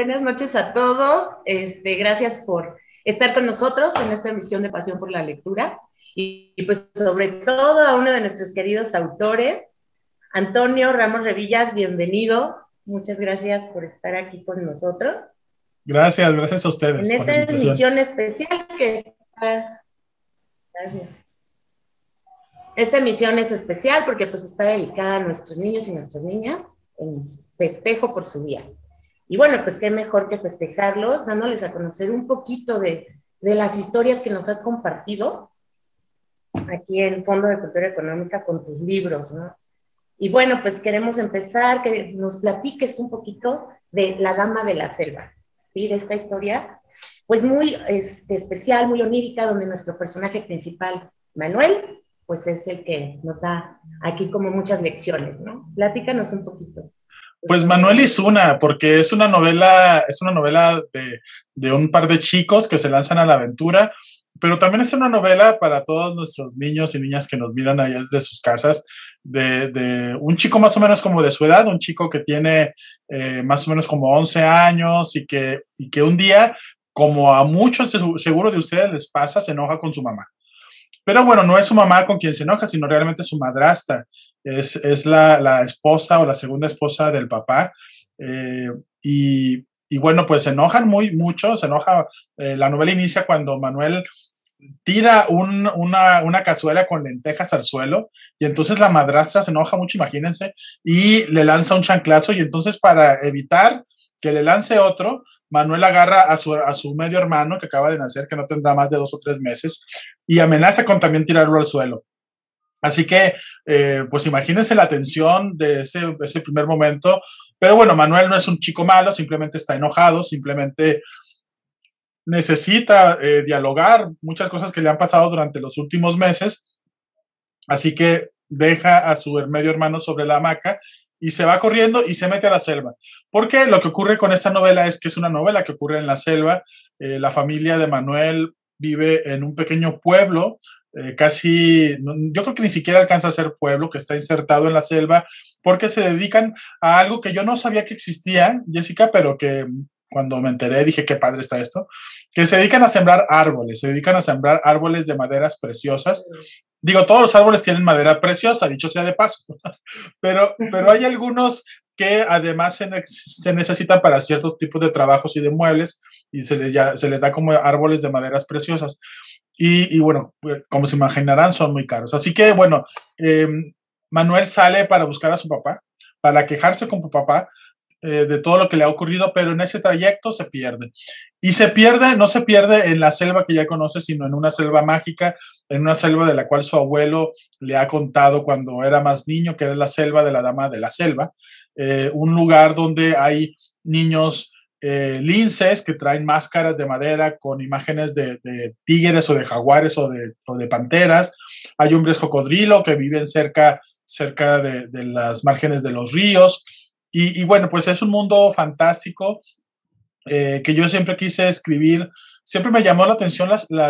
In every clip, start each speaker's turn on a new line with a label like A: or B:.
A: Buenas noches a todos. Gracias por estar con nosotros en esta emisión de Pasión por la Lectura. Pues sobre todo a uno de nuestros queridos autores, Antonio Ramos Revillas, bienvenido. Muchas gracias por estar aquí con nosotros.
B: Gracias a
A: En
B: ustedes por la
A: esta
B: invitación.
A: emisión especial que está, gracias. Esta emisión es especial porque pues está dedicada a nuestros niños y nuestras niñas en festejo por su día. Y bueno, pues qué mejor que festejarlos, dándoles a conocer un poquito de las historias que nos has compartido aquí en Fondo de Cultura Económica con tus libros, ¿no? Y bueno, pues queremos empezar, que nos platiques un poquito de La Dama de la Selva, ¿sí? De esta historia, pues muy especial, muy onírica, donde nuestro personaje principal, Manuel, pues es el que nos da aquí como muchas lecciones, ¿no? Platícanos un poquito, por
B: Pues
A: favor,
B: Manuel
A: Antonio.
B: Izuna, porque es una novela de un par de chicos que se lanzan a la aventura, pero también es una novela para todos nuestros niños y niñas que nos miran allá desde sus casas, de un chico más o menos como de su edad, un chico que tiene más o menos como 11 años y que un día, como a muchos seguro de ustedes les pasa, se enoja con su mamá. Pero bueno, no es su mamá con quien se enoja, sino realmente su madrastra. Es la esposa o la segunda esposa del papá. Eh, y bueno, pues se enojan mucho, se enoja. La novela inicia cuando Manuel tira una cazuela con lentejas al suelo y entonces la madrastra se enoja mucho, imagínense, y le lanza un chanclazo y entonces para evitar que le lance otro, Manuel agarra a su medio hermano que acaba de nacer, que no tendrá más de 2 o 3 meses, y amenaza con también tirarlo al suelo. Así que, pues imagínense la tensión de ese primer momento. Pero bueno, Manuel no es un chico malo, simplemente está enojado, simplemente necesita dialogar muchas cosas que le han pasado durante los últimos meses. Así que deja a su medio hermano sobre la hamaca y se va corriendo y se mete a la selva. Porque lo que ocurre con esta novela es que es una novela que ocurre en la selva. La familia de Manuel vive en un pequeño pueblo, casi, yo creo que ni siquiera alcanza a ser pueblo, que está insertado en la selva, porque se dedican a algo que yo no sabía que existía, Jessica, pero que cuando me enteré dije, qué padre está esto, que se dedican a sembrar árboles de maderas preciosas. Digo, todos los árboles tienen madera preciosa, dicho sea de paso, pero hay algunos que además se necesitan para ciertos tipos de trabajos y de muebles y se les da como árboles de maderas preciosas. Y bueno, pues, como se imaginarán, son muy caros. Así que bueno, eh, Manuel sale para buscar a su papá, para quejarse con su papá de todo lo que le ha ocurrido, pero en ese trayecto se pierde. Y se pierde, no se pierde en la selva que ya conoce, sino en una selva mágica, en una selva de la cual su abuelo le ha contado cuando era más niño, que era la selva de la Dama de la Selva, un lugar donde hay niños linces que traen máscaras de madera con imágenes de tigres o de jaguares o de panteras. Hay hombres cocodrilo que viven cerca de las márgenes de los ríos. Y bueno, pues es un mundo fantástico que yo siempre quise escribir. Siempre me llamó la atención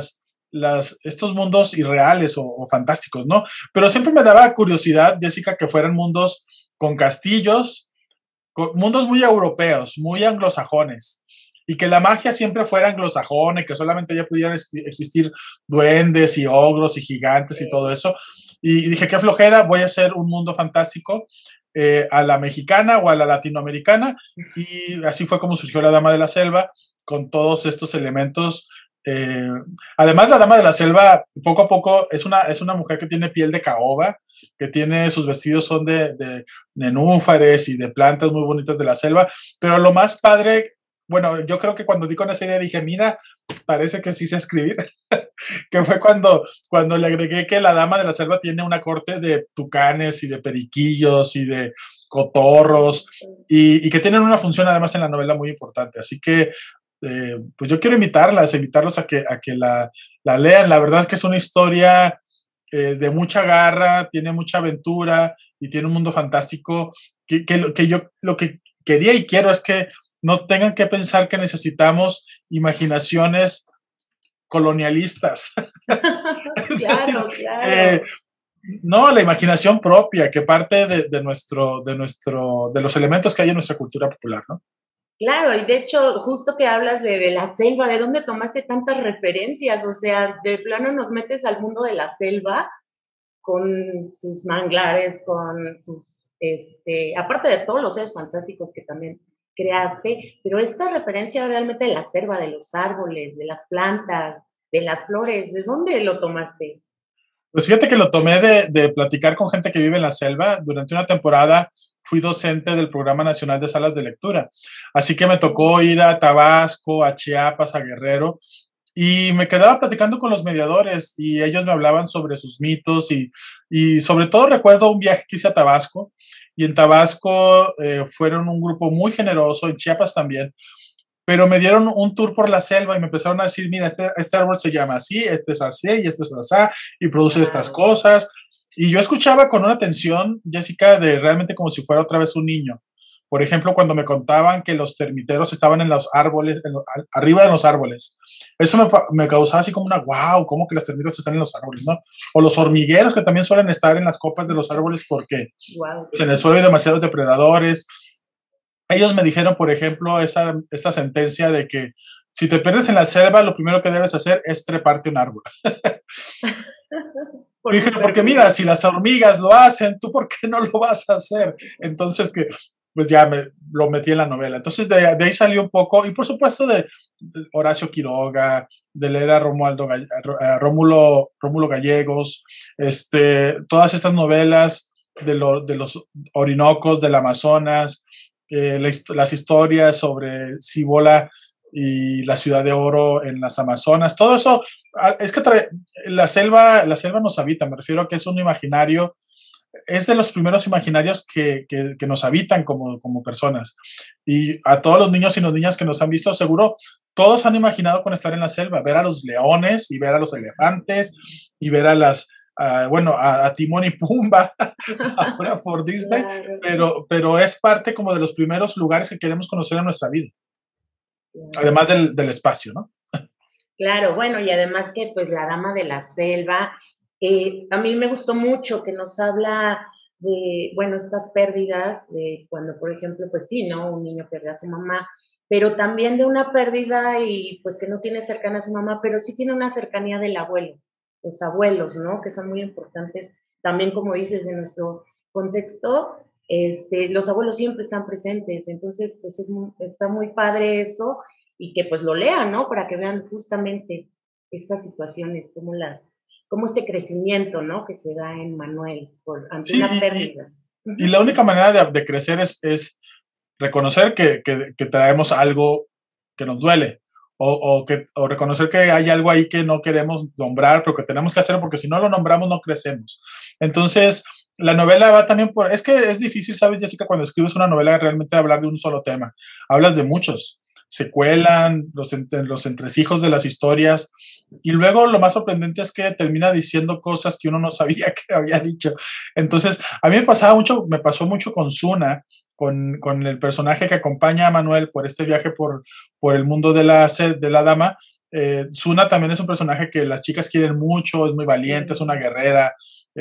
B: estos mundos irreales o fantásticos, ¿no? Pero siempre me daba curiosidad, Jessica, que fueran mundos con castillos, mundos muy europeos, muy anglosajones, y que la magia siempre fuera anglosajona y que solamente ya pudieran existir duendes y ogros y gigantes y todo eso. Y dije, qué flojera, voy a hacer un mundo fantástico a la mexicana o a la latinoamericana, y así fue como surgió La Dama de la Selva, con todos estos elementos. Eh, Además, la Dama de la Selva, poco a poco, es una mujer que tiene piel de caoba, que tiene sus vestidos son de nenúfares y de plantas muy bonitas de la selva, pero lo más padre, bueno, yo creo que cuando di con esa idea dije, mira, parece que sí sé escribir, que fue cuando le agregué que la Dama de la Selva tiene una corte de tucanes y de periquillos y de cotorros y que tienen una función además en la novela muy importante. Así que pues yo quiero invitarlos a que la lean. La verdad es que es una historia de mucha garra, tiene mucha aventura y tiene un mundo fantástico que yo lo que quería y quiero es que no tengan que pensar que necesitamos imaginaciones colonialistas. Es decir,
A: Claro,
B: eh,
A: claro.
B: no, la imaginación propia que parte de los elementos que hay en nuestra cultura popular, ¿no?
A: Claro, y de hecho, justo que hablas de la selva, ¿de dónde tomaste tantas referencias? O sea, de plano nos metes al mundo de la selva con sus manglares, con sus, aparte de todos los seres fantásticos que también creaste, pero esta referencia realmente de la selva, de los árboles, de las plantas, de las flores, ¿de dónde lo tomaste?
B: Pues fíjate que lo tomé de platicar con gente que vive en la selva. Durante una temporada fui docente del Programa Nacional de Salas de Lectura. Así que me tocó ir a Tabasco, a Chiapas, a Guerrero, y me quedaba platicando con los mediadores y ellos me hablaban sobre sus mitos y sobre todo recuerdo un viaje que hice a Tabasco y en Tabasco fueron un grupo muy generoso, en Chiapas también, pero me dieron un tour por la selva y me empezaron a decir, mira, este árbol se llama así, este es así y este es así y produce estas
A: Wow.
B: cosas. Y yo escuchaba con una atención, Jessica, de realmente como si fuera otra vez un niño. Por ejemplo, cuando me contaban que los termiteros estaban en los árboles, arriba de los árboles. Eso me causaba así como una, wow, ¿cómo que los termitas están en los árboles, no? O los hormigueros que también suelen estar en las copas de los árboles porque
A: Wow.
B: pues, en el suelo hay demasiados depredadores. Ellos me dijeron, por ejemplo, esta sentencia de que si te pierdes en la selva, lo primero que debes hacer es treparte un árbol.
A: Por
B: Y dije, porque mira,
A: supervivencia.
B: si las hormigas lo hacen, ¿tú por qué no lo vas a hacer? Entonces, que pues ya lo metí en la novela. Entonces, de ahí salió un poco, y por supuesto de Horacio Quiroga, de leer a Rómulo Gallegos, todas estas novelas de los Orinocos, del Amazonas, las historias sobre Cibola y la ciudad de oro en las Amazonas, todo eso, es que la selva nos habita, me refiero a que es un imaginario, es de los primeros imaginarios que nos habitan como personas. Y a todos los niños y las niñas que nos han visto, seguro, todos han imaginado con estar en la selva, ver a los leones y ver a los elefantes y ver a bueno, a Timón y Pumba, ahora por Disney,
A: Claro,
B: pero es parte como de los primeros lugares que queremos conocer en nuestra vida,
A: claro.
B: además del espacio, ¿no?
A: Claro, bueno, y además que pues la dama de la selva, a mí me gustó mucho que nos habla de, bueno, estas pérdidas, de cuando, por ejemplo, pues sí, ¿no? Un niño pierde a su mamá, pero también de una pérdida y pues que no tiene cercana a su mamá, pero sí tiene una cercanía del abuelo, los abuelos, ¿no? Que son muy importantes, también como dices, en nuestro contexto, los abuelos siempre están presentes, entonces pues está muy padre eso y que pues lo lean, ¿no? Para que vean justamente estas situaciones, como este crecimiento, ¿no? Que se da en Manuel ante
B: Sí,
A: una pérdida.
B: y
A: Uh-huh.
B: la única manera de crecer es reconocer que traemos algo que nos duele o reconocer que hay algo ahí que no queremos nombrar, pero que tenemos que hacerlo porque si no lo nombramos no crecemos. Entonces, la novela va también por... Es que es difícil, ¿sabes, Jessica? Cuando escribes una novela realmente hablar de un solo tema. Hablas de muchos. Se cuelan los entresijos de las historias y luego lo más sorprendente es que termina diciendo cosas que uno no sabía que había dicho. Entonces, a mí me pasó mucho con Suna, con el personaje que acompaña a Manuel por este viaje por el mundo de la dama. Suna también es un personaje que las chicas quieren mucho, es muy valiente, es una
A: Mm.
B: guerrera,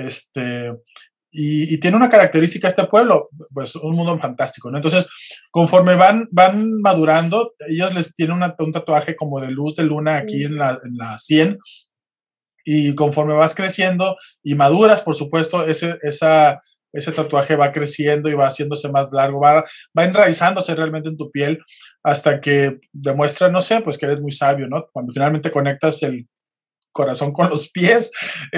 B: y tiene una característica este pueblo, pues un mundo fantástico, ¿no? Entonces, conforme van madurando, ellos les tienen un tatuaje como de luz de luna aquí
A: Mm.
B: en la sien, y conforme vas creciendo y maduras, por supuesto, ese tatuaje va creciendo y va haciéndose más largo, va enraizándose realmente en tu piel hasta que demuestra, no sé, pues que eres muy sabio, ¿no? Cuando finalmente conectas el corazón con los pies,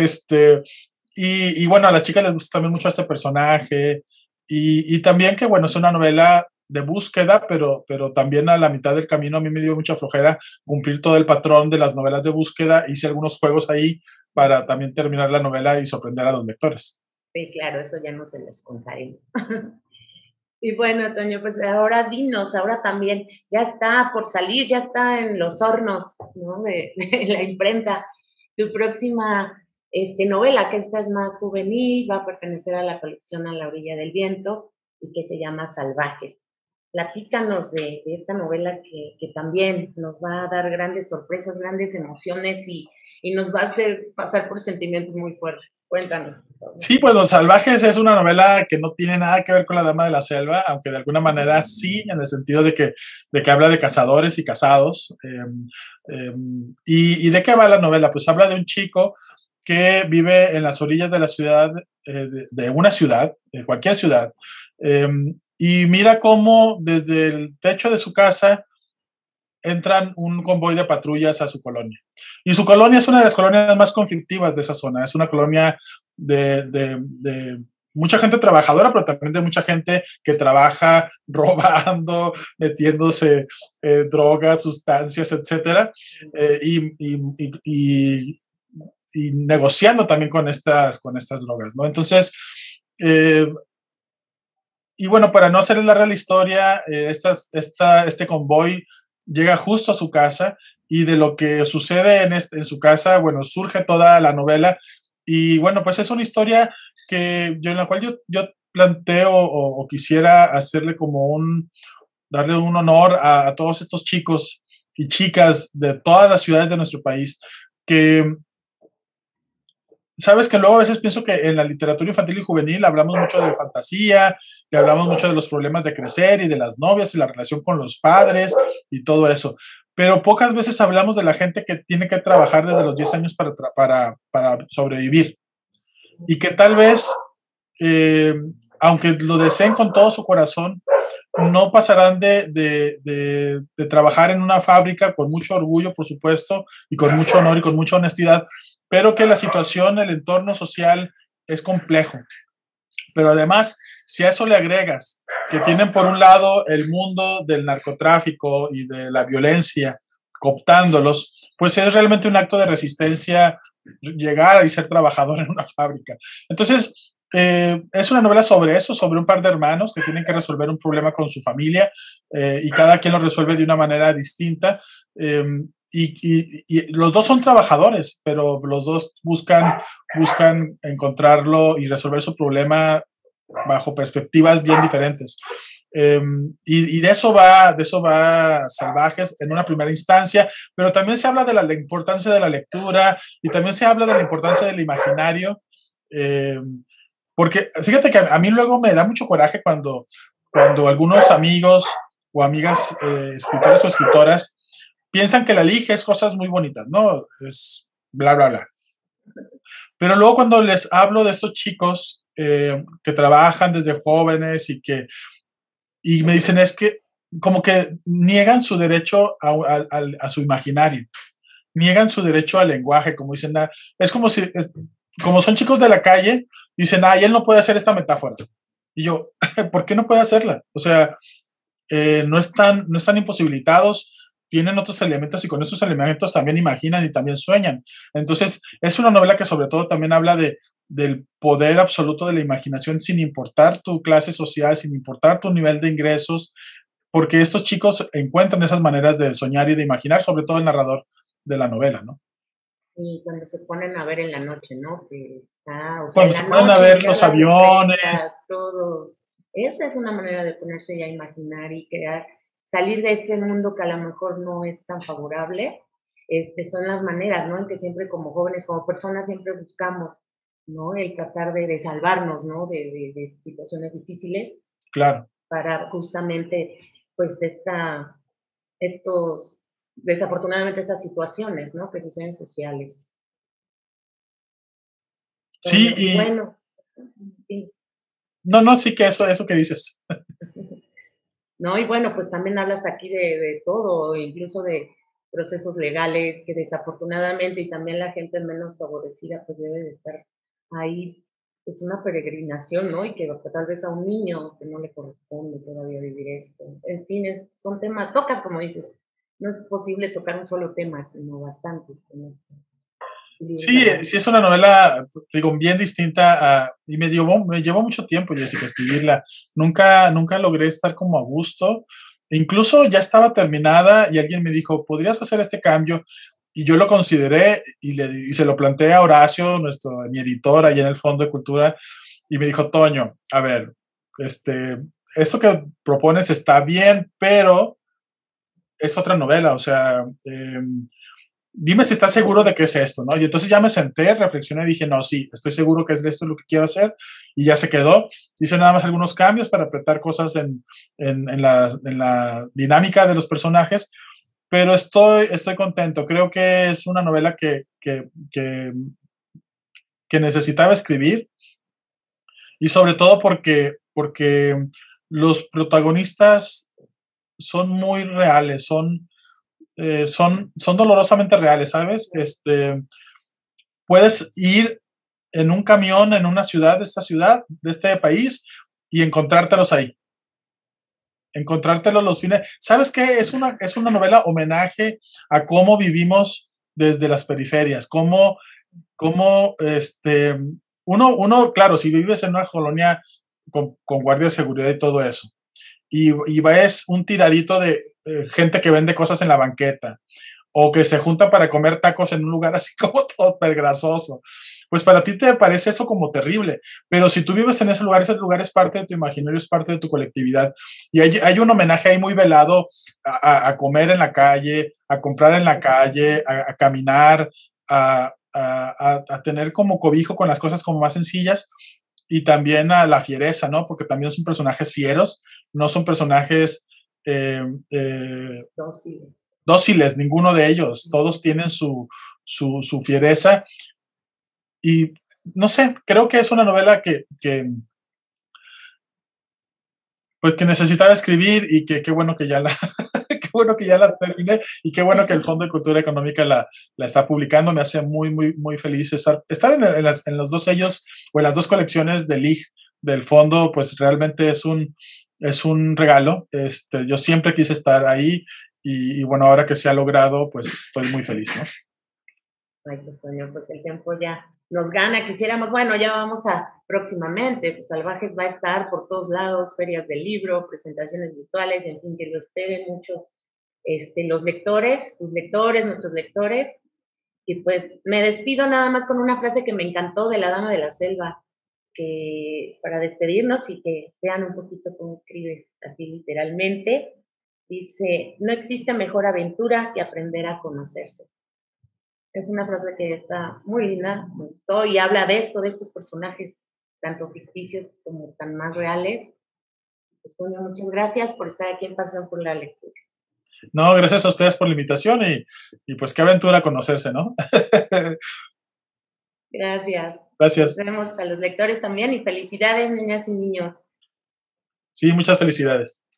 B: y bueno, a las chicas les gusta también mucho este personaje y también que, bueno, es una novela de búsqueda, pero también a la mitad del camino a mí me dio mucha flojera cumplir todo el patrón de las novelas de búsqueda. Hice algunos juegos ahí para también terminar la novela y sorprender a los lectores.
A: Sí, claro, eso ya no se los contaremos. Y bueno, Toño, pues ahora dinos, ahora también ya está por salir, ya está en los hornos, ¿no? De la imprenta. Tu próxima novela, que esta es más juvenil, va a pertenecer a la colección A la orilla del viento y que se llama Salvajes. Platícanos de esta novela que también nos va a dar grandes sorpresas, grandes emociones y y nos va a hacer pasar por sentimientos muy fuertes. Cuéntanos.
B: Sí, pues Los Salvajes es una novela que no tiene nada que ver con La Dama de la Selva, aunque de alguna manera sí, en el sentido de que habla de cazadores y cazados. ¿Y de qué va la novela? Pues habla de un chico que vive en las orillas de la ciudad, de una ciudad, de cualquier ciudad, eh, y mira cómo desde el techo de su casa entran un convoy de patrullas a su colonia. Y su colonia es una de las colonias más conflictivas de esa zona. Es una colonia de mucha gente trabajadora, pero también de mucha gente que trabaja robando, metiéndose drogas, sustancias, etcétera, y negociando también con estas drogas, ¿no? Entonces, eh, y bueno, para no hacerles larga la historia, este convoy llega justo a su casa y de lo que sucede en su casa, bueno, surge toda la novela y bueno, pues es una historia en la cual yo planteo o quisiera hacerle darle un honor a todos estos chicos y chicas de todas las ciudades de nuestro país que sabes que luego a veces pienso que en la literatura infantil y juvenil hablamos mucho de fantasía, que hablamos mucho de los problemas de crecer y de las novias y la relación con los padres y todo eso. Pero pocas veces hablamos de la gente que tiene que trabajar desde los 10 años para sobrevivir. Y que tal vez, eh, aunque lo deseen con todo su corazón, no pasarán de trabajar en una fábrica con mucho orgullo, por supuesto, y con mucho honor y con mucha honestidad, pero que la situación, el entorno social es complejo. Pero además, si a eso le agregas que tienen por un lado el mundo del narcotráfico y de la violencia cooptándolos, pues es realmente un acto de resistencia llegar y ser trabajador en una fábrica. Entonces, es una novela sobre eso, sobre un par de hermanos que tienen que resolver un problema con su familia y cada quien lo resuelve de una manera distinta. Y los dos son trabajadores, pero los dos buscan encontrarlo y resolver su problema bajo perspectivas bien diferentes. Y de eso va Salvajes en una primera instancia, pero también se habla de la importancia de la lectura y también se habla de la importancia del imaginario, porque fíjate que a mí luego me da mucho coraje cuando algunos amigos o amigas escritores o escritoras piensan que la LIG es cosas muy bonitas, ¿no? Es bla, bla, bla. Pero luego cuando les hablo de estos chicos que trabajan desde jóvenes y me dicen es que como que niegan su derecho a su imaginario, niegan su derecho al lenguaje, como dicen, es como si, como son chicos de la calle, dicen, y él no puede hacer esta metáfora. Y yo, ¿por qué no puede hacerla? O sea, no están imposibilitados, tienen otros elementos y con esos elementos también imaginan y también sueñan. Entonces, es una novela que sobre todo también habla del poder absoluto de la imaginación sin importar tu clase social, sin importar tu nivel de ingresos, porque estos chicos encuentran esas maneras de soñar y de imaginar, sobre todo el narrador de la novela, ¿no?
A: Y cuando se ponen a ver en la noche, ¿no? Que está, o sea,
B: Cuando
A: en
B: se
A: la
B: pueden a
A: noche
B: ver
A: mirar
B: los
A: las
B: aviones.
A: estrellas, todo. Esa es una manera de ponerse ya a imaginar y crear, salir de ese mundo que a lo mejor no es tan favorable. Son las maneras, ¿no? En que siempre como jóvenes, como personas, siempre buscamos, ¿no? El tratar de salvarnos, ¿no? De situaciones difíciles
B: Claro.
A: para justamente, pues, estos, desafortunadamente, estas situaciones, ¿no? Que suceden sociales.
B: Sí,
A: Y bueno, sí.
B: no, sí que eso que dices.
A: No, y bueno, pues también hablas aquí de todo, incluso de procesos legales que desafortunadamente y también la gente menos favorecida pues debe de estar ahí, pues una peregrinación, ¿no? Y que tal vez a un niño que no le corresponde todavía vivir esto. En fin, son temas, tocas como dices, no es posible tocar un solo tema, sino bastante.
B: Sí, sí es una novela, digo, bien distinta y me llevó mucho tiempo, Jessica, escribirla. Nunca logré estar como a gusto. Incluso ya estaba terminada y alguien me dijo, ¿podrías hacer este cambio? Y yo lo consideré y se lo planteé a Horacio, mi editor allá en el Fondo de Cultura, y me dijo, Toño, a ver, esto que propones está bien, pero es otra novela, o sea, dime si estás seguro de que es esto, ¿no? Y entonces ya me senté, reflexioné y dije, no, sí, estoy seguro que es esto lo que quiero hacer, y ya se quedó. Hice nada más algunos cambios para apretar cosas en la dinámica de los personajes, pero estoy contento. Creo que es una novela que necesitaba escribir, y sobre todo porque los protagonistas son muy reales, son dolorosamente reales, ¿sabes? Puedes ir en un camión en una ciudad, de este país, y encontrártelos ahí. Encontrártelos los fines. ¿Sabes qué? Es una novela homenaje a cómo vivimos desde las periferias, cómo uno, claro, si vives en una colonia con guardia de seguridad y todo eso, y ves un tiradito de gente que vende cosas en la banqueta, o que se junta para comer tacos en un lugar así como todo grasoso, pues para ti te parece eso como terrible, pero si tú vives en ese lugar es parte de tu imaginario, es parte de tu colectividad, y hay un homenaje ahí muy velado a comer en la calle, a comprar en la calle, a caminar, a tener como cobijo con las cosas como más sencillas, y también a la fiereza, ¿no? Porque también son personajes fieros, no son personajes eh, eh, dóciles, ninguno de ellos, todos tienen su fiereza, y no sé, creo que es una novela pues que necesitaba escribir, y que qué bueno que ya la qué bueno que ya la terminé, y qué bueno que el Fondo de Cultura Económica la está publicando. Me hace muy, muy, muy feliz estar en los dos sellos o en las dos colecciones del IG del fondo, pues realmente es un regalo. Yo siempre quise estar ahí, y bueno, ahora que se ha logrado, pues estoy muy feliz, ¿no?
A: Ay, pues, Toño, pues el tiempo ya nos gana. Quisiéramos, bueno, ya vamos a próximamente, pues Salvajes va a estar por todos lados, ferias del libro, presentaciones virtuales, en fin, que lo esperen mucho los lectores, tus lectores, nuestros lectores. Y pues me despido nada más con una frase que me encantó de La Dama de la Selva, que para despedirnos y que vean un poquito cómo escribe así literalmente, dice, no existe mejor aventura que aprender a conocerse. Es una frase que está muy linda, me gustó, y habla de esto, de estos personajes, tanto ficticios como tan más reales. Pues bueno, muchas gracias por estar aquí en Pasión por la Lectura.
B: No, gracias a ustedes por la invitación, y pues qué aventura conocerse, ¿no?
A: Gracias. Nos
B: Gracias.
A: vemos a los lectores también y felicidades, niñas y niños.
B: Sí, muchas felicidades.